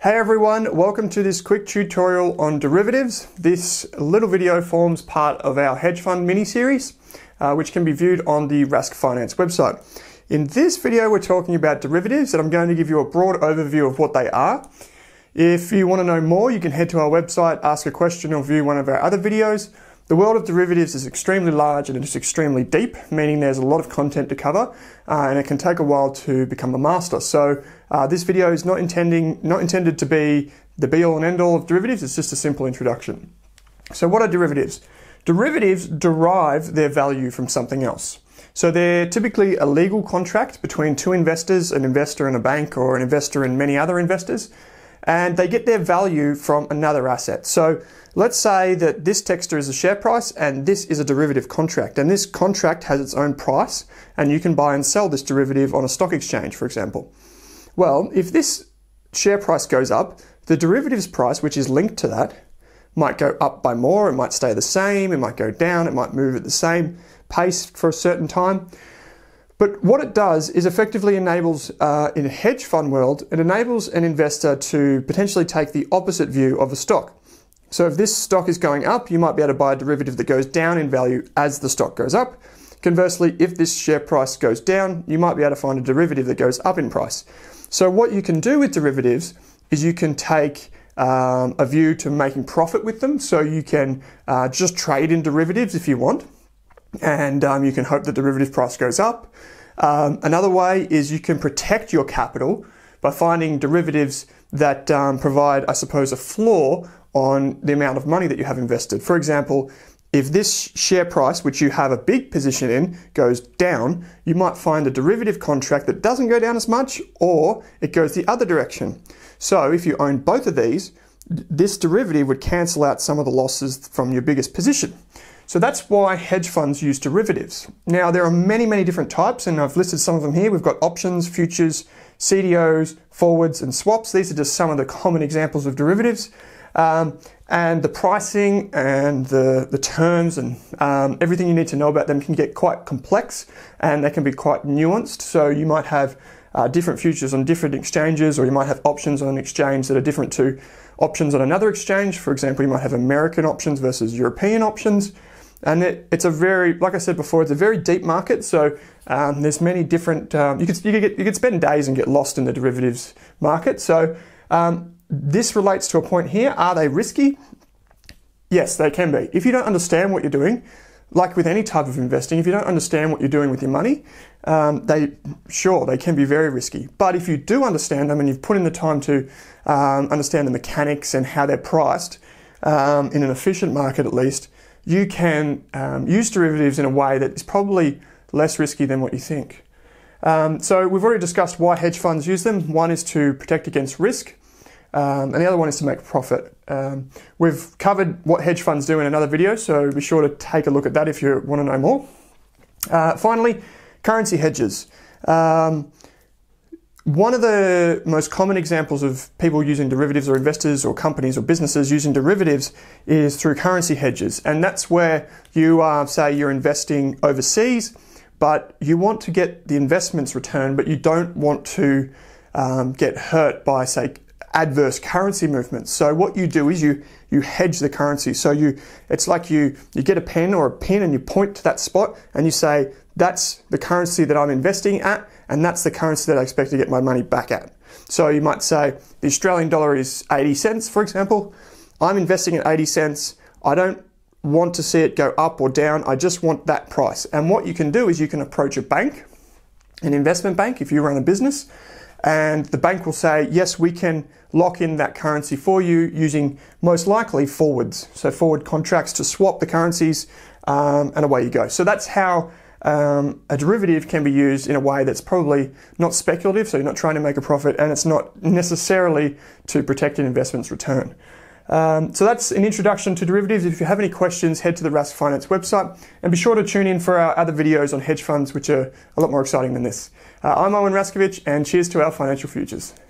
Hey everyone, welcome to this quick tutorial on derivatives. This little video forms part of our hedge fund mini-series, which can be viewed on the Rask Finance website. In this video, we're talking about derivatives, and I'm going to give you a broad overview of what they are. If you want to know more, you can head to our website, ask a question, or view one of our other videos. The world of derivatives is extremely large and it's extremely deep, meaning there's a lot of content to cover, and it can take a while to become a master. So this video is not intended to be the be-all and end-all of derivatives. It's just a simple introduction. So what are derivatives? Derivatives derive their value from something else. So they're typically a legal contract between two investors, an investor in a bank or an investor and many other investors, and they get their value from another asset. So let's say that this texter is a share price and this is a derivative contract, and this contract has its own price, and you can buy and sell this derivative on a stock exchange, for example. Well, if this share price goes up, the derivatives price, which is linked to that, might go up by more, it might stay the same, it might go down, it might move at the same pace for a certain time. But what it does is effectively enables, in a hedge fund world, it enables an investor to potentially take the opposite view of a stock. So if this stock is going up, you might be able to buy a derivative that goes down in value as the stock goes up. Conversely, if this share price goes down, you might be able to find a derivative that goes up in price. So what you can do with derivatives is you can take a view to making profit with them. So you can just trade in derivatives if you want, and you can hope the derivative price goes up. Another way is you can protect your capital by finding derivatives that provide, I suppose, a floor on the amount of money that you have invested. For example, if this share price, which you have a big position in, goes down, you might find a derivative contract that doesn't go down as much, or it goes the other direction. So if you own both of these, this derivative would cancel out some of the losses from your biggest position. So that's why hedge funds use derivatives. Now, there are many, many different types, and I've listed some of them here. We've got options, futures, CDOs, forwards, and swaps. These are just some of the common examples of derivatives. And the pricing and the terms and everything you need to know about them can get quite complex, and they can be quite nuanced. So you might have different futures on different exchanges, or you might have options on an exchange that are different to options on another exchange. For example, you might have American options versus European options. And it's a very, like I said before, it's a very deep market. So there's many different, you could spend days and get lost in the derivatives market. So this relates to a point here. Are they risky? Yes, they can be. If you don't understand what you're doing, like with any type of investing, if you don't understand what you're doing with your money, they can be very risky. But if you do understand them and you've put in the time to understand the mechanics and how they're priced, in an efficient market at least, you can use derivatives in a way that is probably less risky than what you think. So we've already discussed why hedge funds use them. One is to protect against risk, and the other one is to make profit. We've covered what hedge funds do in another video, so be sure to take a look at that if you want to know more. Finally, currency hedges. One of the most common examples of people using derivatives, or investors or companies or businesses using derivatives, is through currency hedges. And that's where you say you're investing overseas, but you want to get the investments return, but you don't want to get hurt by, say, adverse currency movements. So what you do is you hedge the currency. So it's like you get a pen or a pin and you point to that spot and you say, that's the currency that I'm investing at, and that's the currency that I expect to get my money back at. So you might say the Australian dollar is 80 cents, for example. I'm investing at 80 cents. I don't want to see it go up or down. I just want that price. And what you can do is you can approach a bank, an investment bank, if you run a business, and the bank will say, yes, we can lock in that currency for you using most likely forwards. So forward contracts to swap the currencies, and away you go. So that's how a derivative can be used in a way that's probably not speculative, so you're not trying to make a profit, and it's not necessarily to protect an investment's return. So that's an introduction to derivatives. If you have any questions, head to the Rask Finance website, and be sure to tune in for our other videos on hedge funds, which are a lot more exciting than this. I'm Owen, and cheers to our financial futures.